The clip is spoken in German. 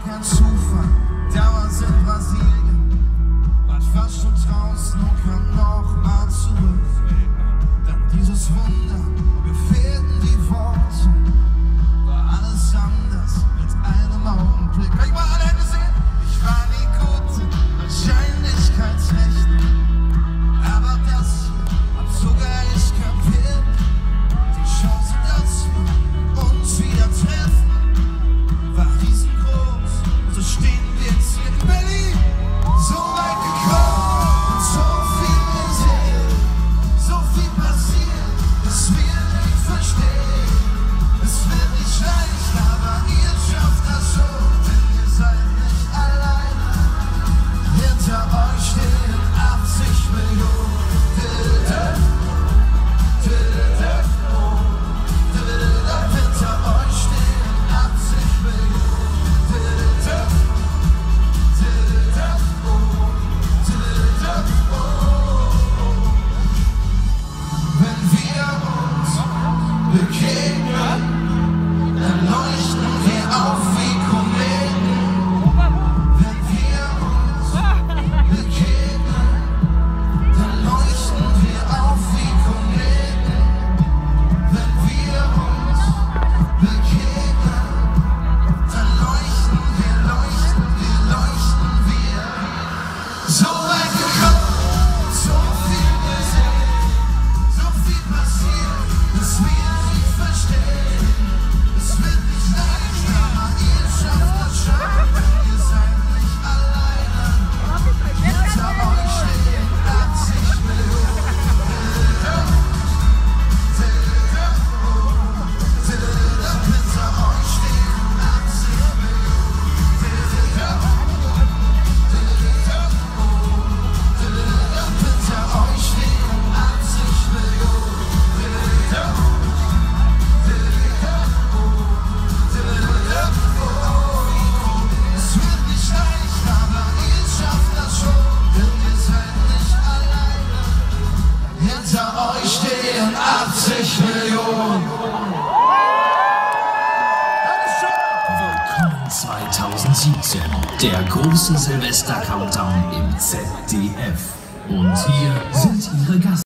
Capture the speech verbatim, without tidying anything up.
kein Zufall, damals in Brasilien, wart fast schon draußen und kam noch mal zurück. Dann dieses Wunder, mir fehlten die Worte, war alles anders mit einem Augenblick. Kann ich mal alle Hände sehen? Ich war nie gut, Wahrscheinlichkeitsrechnung, aber das hier hab sogar ich kapiert. Die Chance, dass wir uns wieder treffen, war riesengroß, so stehen wir jetzt hier in Berlin. So weit gekommen und so viel gesehen, so viel passiert, dass wir nicht verstehen. Es wird nicht leicht, aber ihr schafft das schon, denn ihr seid nicht alleine. Hinter euch stehen achtzig Millionen. Hinter euch stehen achtzig Wenn wir uns begegnen, dann leuchten wir auf wie Kometen. Wenn wir uns begegnen, dann leuchten wir auf wie Kometen. Wenn wir uns begegnen, dann leuchten wir, leuchten wir, leuchten wir. So weit gekommen, so viel gesehen, so viel passiert, dass wir nicht verstehen. Es wird nicht leicht, aber ihr schafft das schon, ihr seid nicht alleine. Hinter euch stehen achtzig Millionen. Hinter euch stehen achtzig Millionen. Hinter euch stehen achtzig Millionen. Es wird nicht leicht, aber ihr schafft das schon, denn ihr seid nicht alleine. Hinter euch stehen achtzig Millionen. Willkommen zweitausendsiebzehn, der große Silvester-Countdown im Z D F. Und hier sind Ihre Gast.